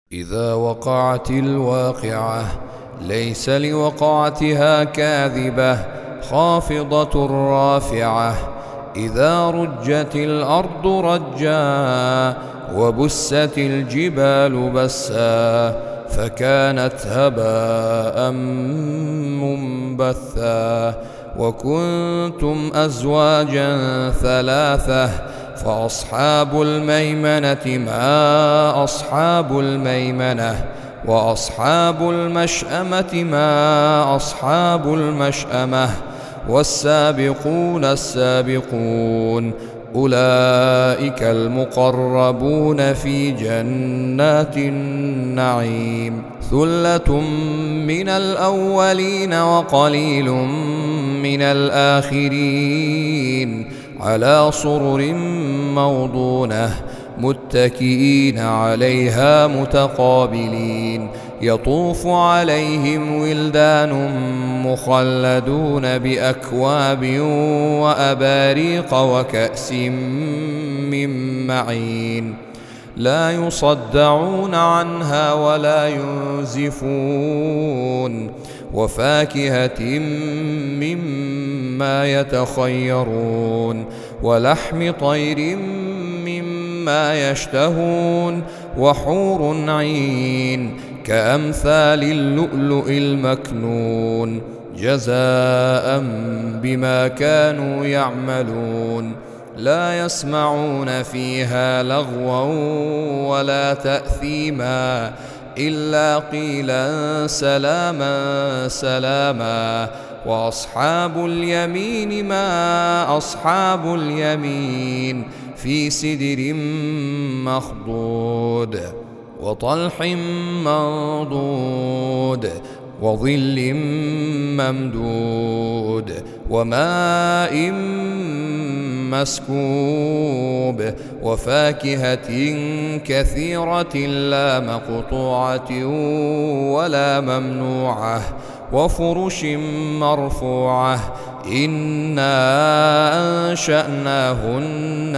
إذا وقعت الواقعة ليس لوقعتها كاذبة خافضة رافعة. إذا رجت الأرض رجا وبست الجبال بسا فكانت هباء منبثا. وكنتم أزواجا ثلاثة فأصحاب الميمنة ما أصحاب الميمنة وأصحاب المشأمة ما أصحاب المشأمة والسابقون السابقون أولئك المقربون في جنات النعيم. ثلة من الأولين وقليل من الآخرين على سرر موضونة متكئين عليها متقابلين. يطوف عليهم ولدان مخلدون بأكواب وأباريق وكأس من معين لا يصدعون عنها ولا ينزفون. وفاكهة مما يتخيرون ولحم طير مما يشتهون وحور عين كأمثال اللؤلؤ المكنون جزاء بما كانوا يعملون. لا يسمعون فيها لغوا ولا تأثيما إلا قيلا سلاما سلاما. وأصحاب اليمين ما أصحاب اليمين في سدر مخضود وطلح منضود وظل ممدود وماء مسكوب وفاكهة كثيرة لا مقطوعة ولا ممنوعة وفرش مرفوعة. إنا أنشأناهن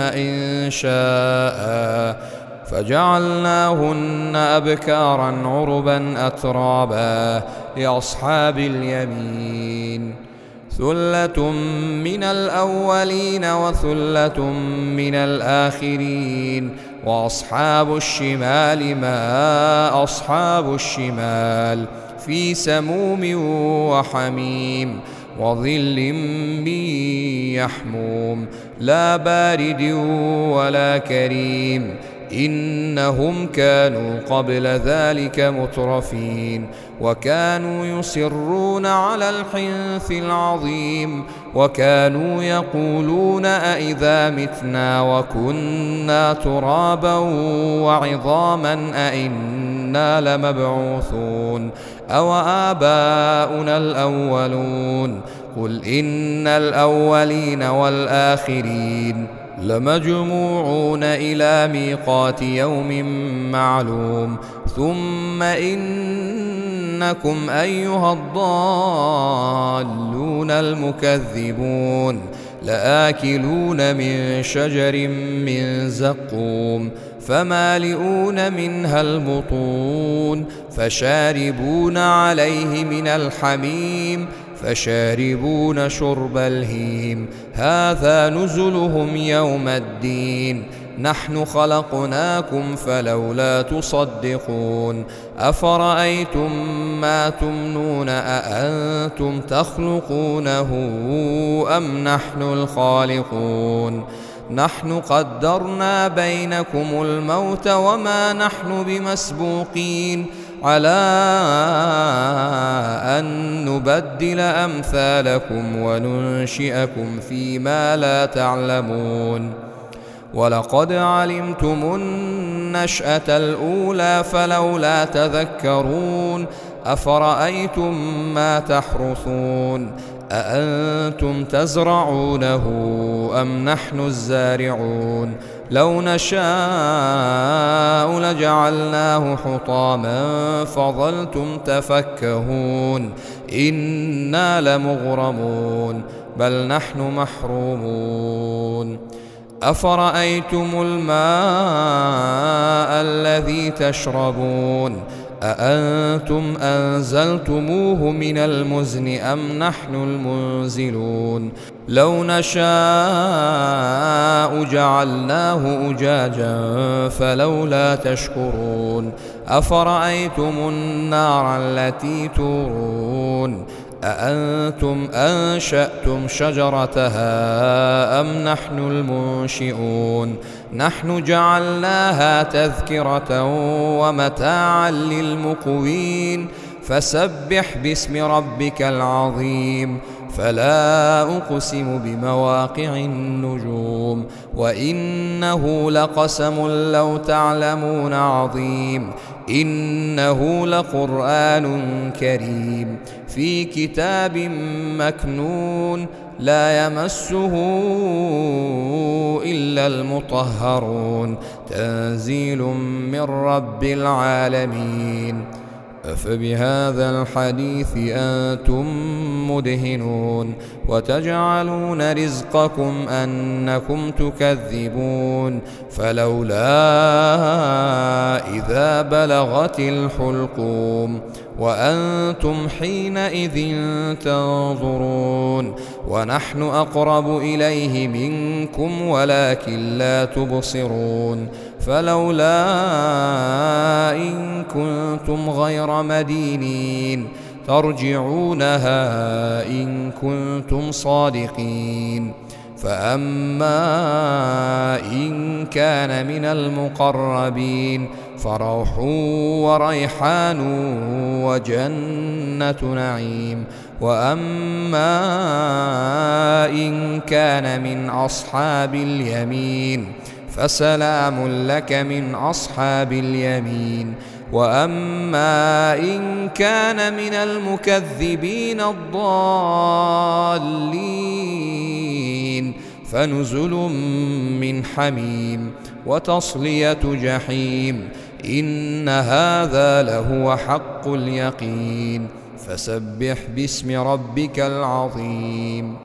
إنشاء فجعلناهن أبكارا عربا أترابا لأصحاب اليمين. ثلة من الأولين وثلة من الآخرين. وأصحاب الشمال ما أصحاب الشمال في سموم وحميم وظل من يحموم لا بارد ولا كريم. إنهم كانوا قبل ذلك مترفين وكانوا يصرون على الحنث العظيم وكانوا يقولون أئذا متنا وكنا ترابا وعظاما أئنا لمبعوثون أو آباؤنا الأولون. قل إن الأولين والآخرين لمجموعون إلى ميقات يوم معلوم. ثم إنكم أيها الضالون المكذبون لآكلون من شجر من زقوم فمالئون منها البطون فشاربون عليه من الحميم فشاربون شرب الهيم. هذا نزلهم يوم الدين. نحن خلقناكم فلولا تصدقون. أفرأيتم ما تمنون أأنتم تخلقونه أم نحن الخالقون؟ نحن قدرنا بينكم الموت وما نحن بمسبوقين على أن نبدل أمثالكم وننشئكم فيما لا تعلمون. ولقد علمتم النشأة الأولى فلولا تذكرون. أفرأيتم ما تحرثون أأنتم تزرعونه أم نحن الزارعون؟ لو نشاء لجعلناه حطاما فظلتم تفكهون. إنا لمغرمون بل نحن محرومون. أفرأيتم الماء الذي تشربون أأنتم أنزلتموه من المزن أم نحن المنزلون لو نشاء جعلناه أجاجا فلولا تشكرون أفرأيتم النار التي تورون أأنتم أنشأتم شجرتها أم نحن المنشئون نحن جعلناها تذكرة ومتاعا للمقوين فسبح باسم ربك العظيم فلا أقسم بمواقع النجوم وإنه لقسم لو تعلمون عظيم إنه لقرآن كريم في كتاب مكنون لا يمسه إلا المطهرون تنزيل من رب العالمين أفبهذا الحديث أنتم مدهنون وتجعلون رزقكم أنكم تكذبون فلولا إذا بلغت الحلقوم وأنتم حينئذ تنظرون ونحن أقرب إليه منكم ولكن لا تبصرون فلولا إن كنتم غير مدينين ترجعونها إن كنتم صادقين فأما إن كان من المقربين فروح وريحان وجنة نعيم وأما إن كان من أصحاب اليمين فسلام لك من أصحاب اليمين وأما إن كان من المكذبين الضالين فنزل من حميم وتصلية جحيم إن هذا لهو حق اليقين فسبح باسم ربك العظيم.